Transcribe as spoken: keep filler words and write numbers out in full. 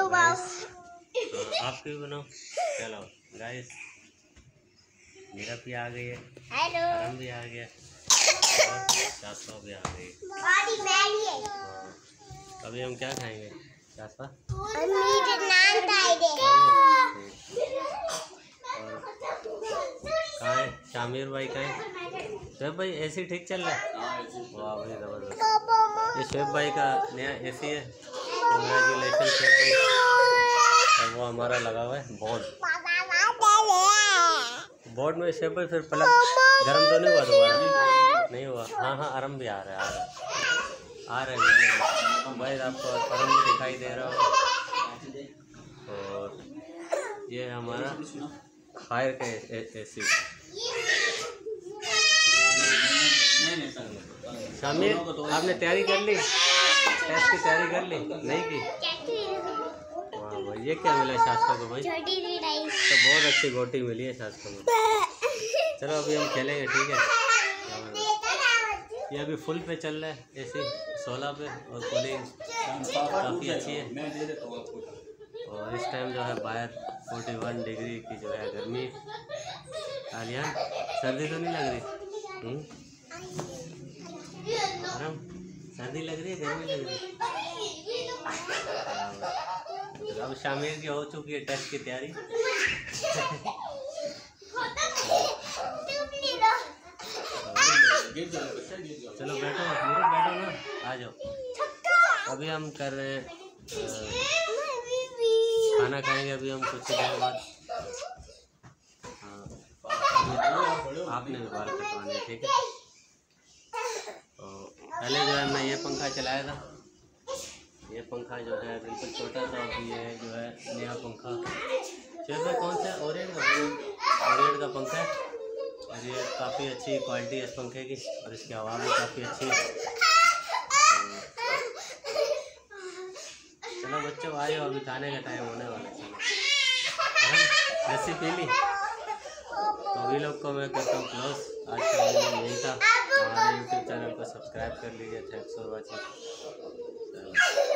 Video बनाओ। आप भी बनाओ। चलो गाइस, मेरा भी आ गई है, हेलो आराम भी आ गया और शास्त्रा भी आ गई। हाँ, अभी हम क्या खाएंगे शास्त्रा? कहाँ है शामिर भाई? कहाँ है शुएब भाई? एसी ठीक चल रहा है? वाह भाई जबरदस्त। ये शुएब भाई का नया एसी है, कंग्रेचुलेशन शुएब भाई। और वो हमारा लगा हुआ है बोर्ड बोर्ड में शुएब भाई। फिर पलक गर्म तो नहीं हुआ दोबारा? नहीं हुआ। हाँ हाँ आराम भी आ रहा है, आ रहा है आ रहा है भाई। आपको आराम भी दिखाई दे रहा हो। और ये हमारा फायर का एसी। शामिर आपने तैयारी कर ली? टेस्ट की तैयारी कर ली? नहीं की? वाह भाई, ये क्या मिला शास्त्रा को भाई? तो बहुत अच्छी गोटी मिली है शास्त्रा को। चलो अभी हम खेलेंगे, ठीक है? ये अभी फुल पे चल रहा है एसी, सोलह पे, और कूलिंग काफ़ी अच्छी है। और इस टाइम जो है बाहर इकतालीस डिग्री की जो है गर्मी। आर्यन सर्दी तो नहीं लग रही? आराम सर्दी लग रही है, गर्मी लग रही है? अब शामिर की हो चुकी है टेस्ट की तैयारी। चलो बैठो मेरे, बैठो ना, आ जाओ। अभी हम कर रहे हैं खाना खाएंगे अभी हम कुछ देर बाद। हाँ आपने भी बाल कटवाने, ठीक है? तो पहले जो है मैं ये पंखा चलाया था, ये पंखा जो है बिल्कुल छोटा था। अभी ये जो है नया पंखा शेर में कौन सा ओरिएंट का ओरिएंट का पंखा है, और ये काफ़ी अच्छी क्वालिटी है इस पंखे की, और इसकी हवा भी काफ़ी अच्छी है। चलो बच्चों आ जाओ, अभी खाने का टाइम होने वाला है। लस्सी पी ली? तो अभी लोग को मैं करता हूँ क्लोज। आज का वीडियो यही था। हमारे यूट्यूब चैनल को सब्सक्राइब कर लीजिए। Thanks for watching.